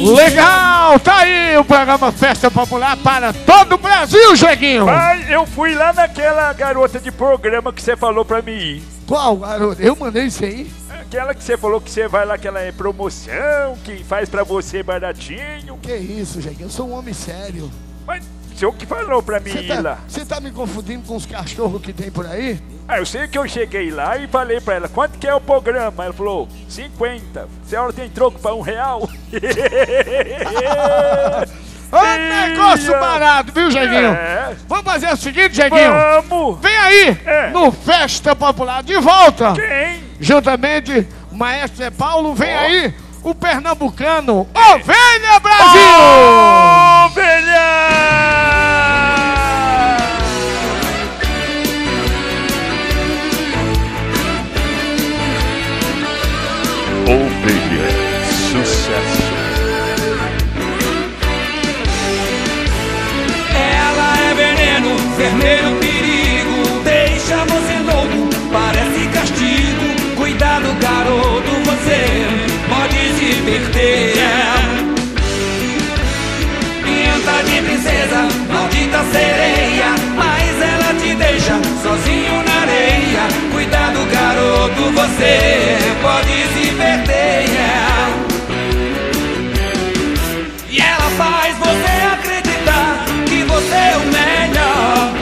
Legal, tá aí o programa Festa Popular para todo o Brasil, Jeguinho. Pai, eu fui lá naquela garota de programa que você falou pra mim ir. Qual garota? Eu mandei isso aí. Aquela que você falou que você vai lá, aquela é promoção, que faz pra você baratinho. Que isso, Jeguinho, eu sou um homem sério. Mas o senhor que falou pra mim ir lá. Você tá me confundindo com os cachorros que tem por aí? Ah, eu sei que eu cheguei lá e falei pra ela, quanto que é o programa? Ela falou, 50. A senhora tem troco pra R$1? Ô, negócio barato, viu, Jeguinho? É. Vamos fazer o seguinte, Jeguinho. Vamos! Vem aí, no Festa Popular, de volta. Quem? Juntamente, o maestro Zé Paulo, vem aí, o pernambucano, Ovelha Brasil! Ovelha! Ovelha, sucesso. Ela é veneno, vermelho perigo, deixa você louco, parece castigo. Cuidado, garoto, você pode se perder. Pinta de princesa, maldita sereia, mas ela te deixa sozinho na areia. Cuidado, garoto, você pode se perder. E ela faz você acreditar que você é o melhor.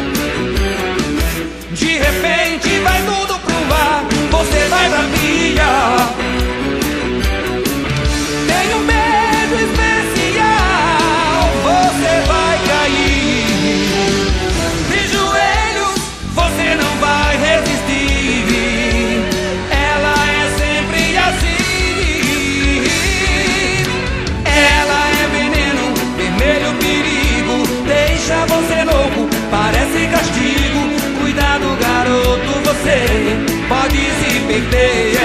De repente vai tudo pro ar, você vai pra pior. Tem um medo especial, você vai cair. De joelhos, você não vai resistir. Ela é sempre assim. Ela é veneno, vermelho perigo, deixa você louco, parece castigo. Cuidado, garoto, você pode se perder.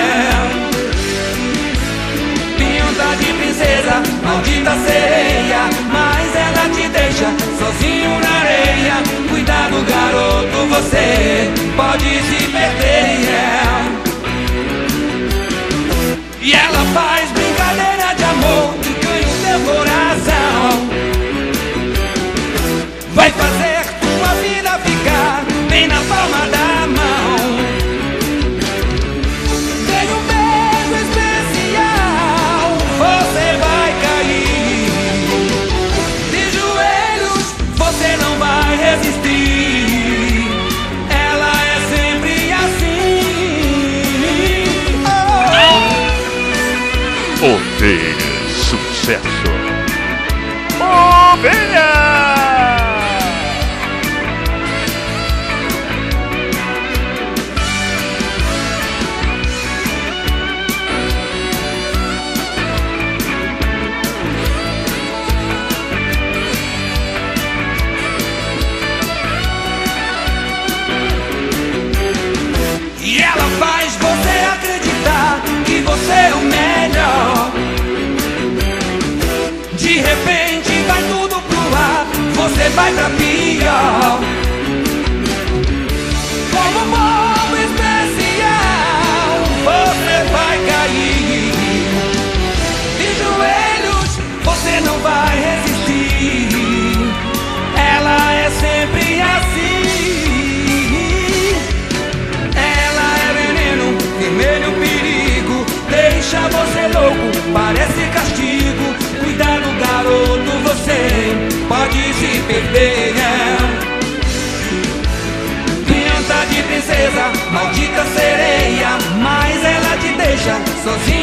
Pinta de princesa, maldita sereia, mas ela te deixa sozinho na areia. Cuidado, garoto, você pode se perder. E ela faz brincadeira de amor que ganha o teu coração. Vai fazer tua vida ficar bem na palma da mão. Tem um beijo especial, você vai cair. De joelhos, você não vai resistir. Ela é sempre assim. Ovelha, sucesso. Ovelha! E ela faz você acreditar que você é o melhor. De repente vai tudo pro ar, você vai pra pior. Como um bombo especial, você vai cair. De joelhos, você não vai resistir. Ela é sempre assim. Vermelho perigo, deixa você louco, parece castigo. Cuidado, garoto, você pode se perder. Pinta de princesa, maldita sereia, mas ela te deixa sozinho